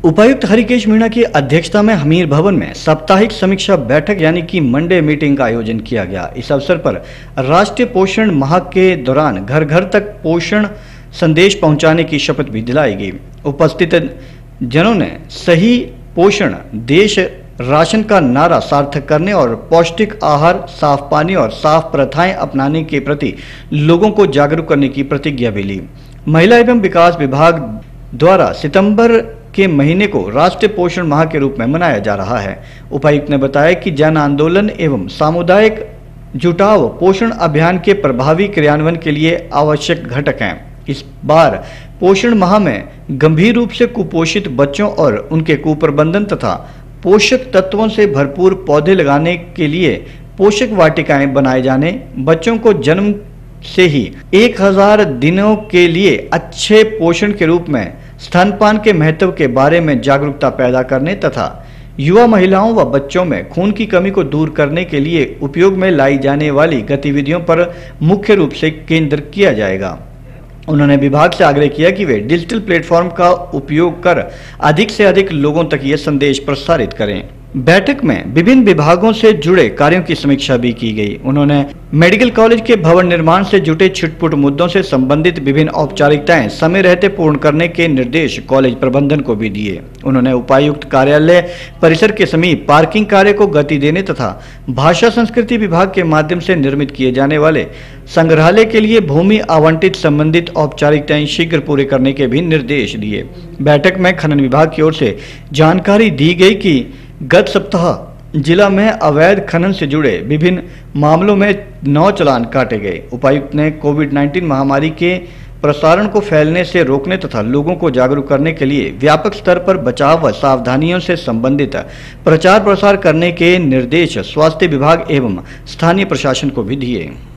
उपायुक्त हरिकेश मीणा की अध्यक्षता में हमीर भवन में साप्ताहिक समीक्षा बैठक यानी कि मंडे मीटिंग का आयोजन किया गया। इस अवसर पर राष्ट्रीय पोषण माह के दौरान घर घर तक पोषण संदेश पहुंचाने की शपथ भी दिलाई गई। उपस्थित जनों ने सही पोषण देश राशन का नारा सार्थक करने और पौष्टिक आहार, साफ पानी और साफ प्रथाएं अपनाने के प्रति लोगों को जागरूक करने की प्रतिज्ञा भी ली। महिला एवं विकास विभाग द्वारा सितंबर के महीने को राष्ट्रीय पोषण माह के रूप में मनाया जा रहा है। उपायुक्त ने बताया कि जन आंदोलन एवं सामुदायिक जुटाव पोषण अभियान के प्रभावी क्रियान्वयन के लिए आवश्यक घटक हैं। इस बार पोषण माह में गंभीर रूप से कुपोषित बच्चों और उनके कुप्रबंधन तथा पोषक तत्वों से भरपूर पौधे लगाने के लिए पोषक वाटिकाएं बनाए जाने, बच्चों को जन्म से ही 1000 दिनों के लिए अच्छे पोषण के रूप में स्तनपान के महत्व के बारे में जागरूकता पैदा करने तथा युवा महिलाओं व बच्चों में खून की कमी को दूर करने के लिए उपयोग में लाई जाने वाली गतिविधियों पर मुख्य रूप से केंद्र किया जाएगा। उन्होंने विभाग से आग्रह किया कि वे डिजिटल प्लेटफॉर्म का उपयोग कर अधिक से अधिक लोगों तक ये संदेश प्रसारित करें। बैठक में विभिन्न विभागों से जुड़े कार्यों की समीक्षा भी की गई। उन्होंने मेडिकल कॉलेज के भवन निर्माण से जुटे छिटपुट मुद्दों से संबंधित विभिन्न औपचारिकताएं समय रहते पूर्ण करने के निर्देश कॉलेज प्रबंधन को भी दिए। उन्होंने उपायुक्त कार्यालय परिसर के समीप पार्किंग कार्य को गति देने तथा भाषा संस्कृति विभाग के माध्यम से निर्मित किए जाने वाले संग्रहालय के लिए भूमि आवंटित संबंधित औपचारिकताएं शीघ्र पूरे करने के भी निर्देश दिए। बैठक में खनन विभाग की ओर से जानकारी दी गई कि गत सप्ताह जिला में अवैध खनन से जुड़े विभिन्न मामलों में 9 चालान काटे गए। उपायुक्त ने कोविड-19 महामारी के प्रसारण को फैलने से रोकने तथा लोगों को जागरूक करने के लिए व्यापक स्तर पर बचाव व सावधानियों से संबंधित प्रचार प्रसार करने के निर्देश स्वास्थ्य विभाग एवं स्थानीय प्रशासन को भी दिए।